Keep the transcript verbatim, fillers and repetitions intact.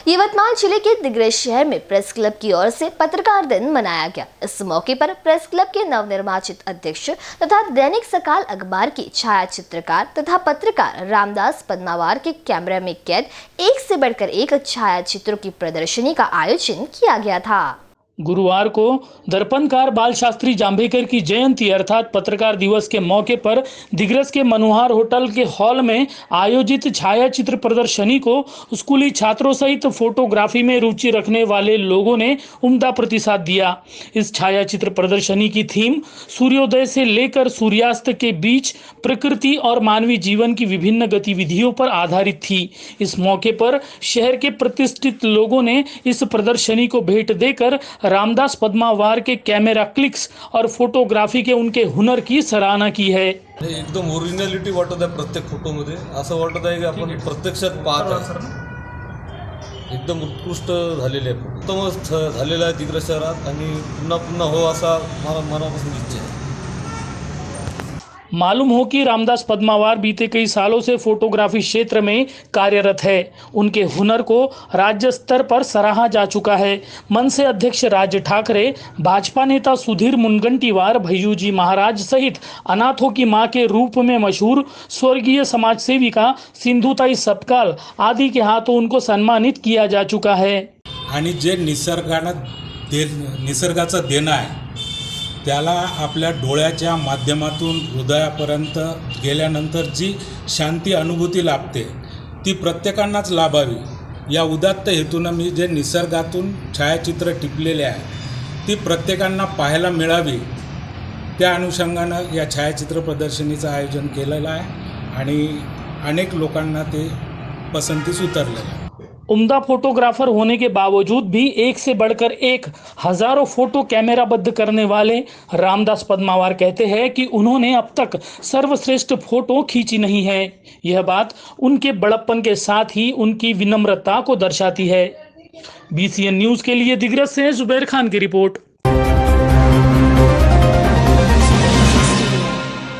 यवतमाल जिले के दिग्रस शहर में प्रेस क्लब की ओर से पत्रकार दिन मनाया गया। इस मौके पर प्रेस क्लब के नवनिर्वाचित अध्यक्ष तथा दैनिक सकाल अखबार के छाया चित्रकार तथा पत्रकार रामदास पद्मावार के कैमरा में कैद एक से बढ़कर एक छाया चित्रों की प्रदर्शनी का आयोजन किया गया था। गुरुवार को दर्पणकार बाल शास्त्री जांभेकर की जयंती अर्थात पत्रकार दिवस के मौके पर दिग्रस के मनोहर होटल के हॉल में आयोजित छाया चित्र प्रदर्शनी को स्कूली छात्रों सहित फोटोग्राफी में रुचि रखने वाले लोगों ने उम्दा प्रतिसाद दिया। इस छाया चित्र प्रदर्शनी की थीम सूर्योदय से लेकर सूर्यास्त के बीच प्रकृति और मानवीय जीवन की विभिन्न गतिविधियों पर आधारित थी। इस मौके पर शहर के प्रतिष्ठित लोगों ने इस प्रदर्शनी को भेंट देकर रामदास पद्मावार के कैमरा क्लिक्स और फोटोग्राफी के उनके हुनर की सराहना की है। एकदम ओरिजिनॅलिटी वाटत आहे प्रत्येक फोटोमध्ये, असं वाटत आहे की आपण प्रत्यक्षात पाहत आहे। एकदम उत्कृष्ट झालेले आहे, उत्तमच झालेला आहे दिग्रस शहरात आणि पुन्हा पुन्हा हो असा मला मनापासून इच्छा आहे। मालूम हो कि रामदास पद्मावार बीते कई सालों से फोटोग्राफी क्षेत्र में कार्यरत है। उनके हुनर को राज्य स्तर पर सराहा जा चुका है। मनसे अध्यक्ष राज ठाकरे, भाजपा नेता सुधीर मुनगंटीवार, भैयूजी महाराज सहित अनाथों की मां के रूप में मशहूर स्वर्गीय समाज सेविका सिंधुताई सपकाल आदि के हाथों उनको सम्मानित किया जा चुका है। आणि जे निसर्गानं दे निसर्गाचा देणं आहे त्याला आपल्या डोळ्याच्या माध्यमातून हृदयापर्यंत गेल्यानंतर जी शांती अनुभूती लाभते ती प्रत्येकांनाच लाभावी या उदात्त हेतून मी जे निसर्गातून छायाचित्र टिपलेले आहे ती प्रत्येकांना पाहायला मिळावी त्या अनुषंगाने या छायाचित्र प्रदर्शनीचं आयोजन केलेलं आहे आणि अनेक लोकांना ते पसंतीस उतरलेलं आहे। उम्दा फोटोग्राफर होने के बावजूद भी एक से बढ़कर एक हजारों फोटो कैमराबद्ध करने वाले रामदास पद्मावार कहते हैं कि उन्होंने अब तक सर्वश्रेष्ठ फोटो खींची नहीं है। यह बात उनके बड़प्पन के साथ ही उनकी विनम्रता को दर्शाती है। बीसीएन न्यूज़ के लिए दिग्रस से जुबैर खान की रिपोर्ट।